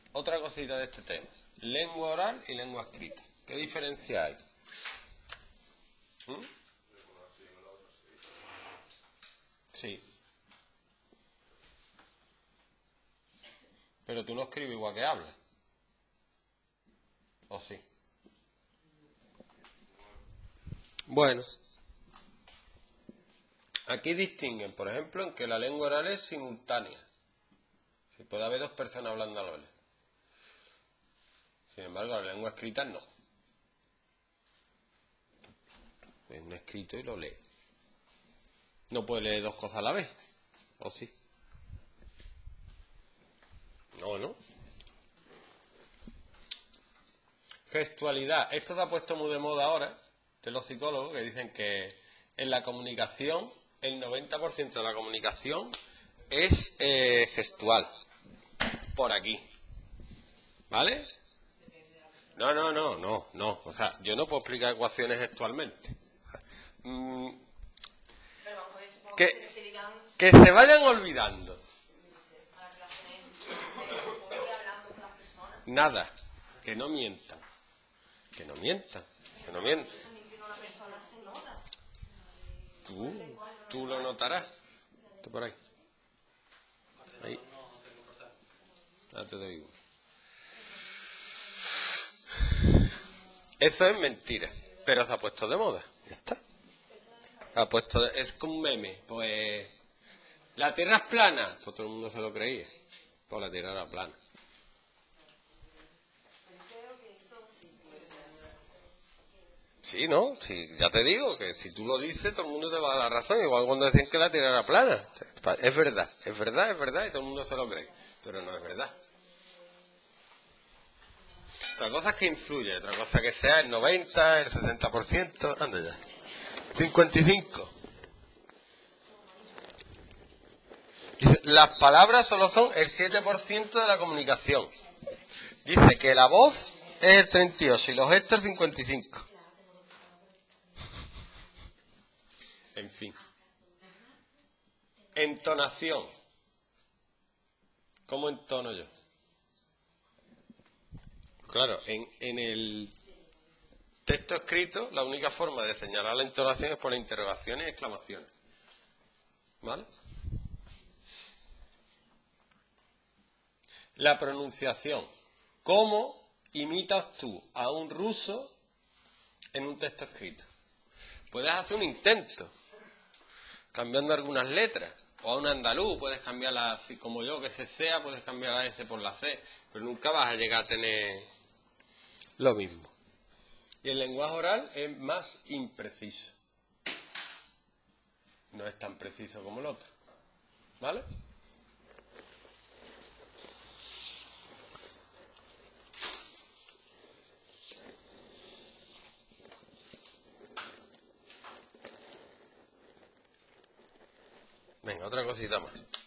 Otra cosita de este tema. Lengua oral y lengua escrita. ¿Qué diferencia hay? Sí. Pero tú no escribes igual que hablas. ¿O sí? Bueno. Aquí distinguen, por ejemplo, en que la lengua oral es simultánea. Si puede haber dos personas hablando a la vez. Sin embargo, la lengua escrita no. Es un escrito y lo lee. No puede leer dos cosas a la vez. ¿O sí? No. Gestualidad. Esto se ha puesto muy de moda ahora, de los psicólogos, que dicen que en la comunicación, el 90% de la comunicación es gestual. Por aquí. ¿Vale? No. O sea, yo no puedo explicar ecuaciones gestualmente. Que se vayan olvidando. Nada. Que no mientan. Tú lo notarás. Tú por ahí. Ahí. Te doy uno. Eso es mentira. Pero se ha puesto de moda. Ya está. Es como un meme. Pues la Tierra es plana. Pues todo el mundo se lo creía. Pues la Tierra era plana. Sí, ¿no? Sí, ya te digo que si tú lo dices, todo el mundo te va a dar la razón. Igual cuando decían que la Tierra era plana. Es verdad, y todo el mundo se lo cree. Pero no es verdad. Otra cosa es que influye, otra cosa que sea el 90, el 60%, anda ya. 55. Dice, las palabras solo son el 7% de la comunicación. Dice que la voz es el 38 y los gestos el 55. En fin. Entonación. ¿Cómo entono yo? Claro, en el texto escrito, la única forma de señalar la entonación es por interrogaciones y exclamaciones. ¿Vale? La pronunciación. ¿Cómo imitas tú a un ruso en un texto escrito? Puedes hacer un intento, cambiando algunas letras. O a un andaluz puedes cambiarla así como yo, que se sea, puedes cambiar la S por la C. Pero nunca vas a llegar a tener lo mismo. Y el lenguaje oral es más impreciso. No es tan preciso como el otro. ¿Vale? Venga, otra cosita más.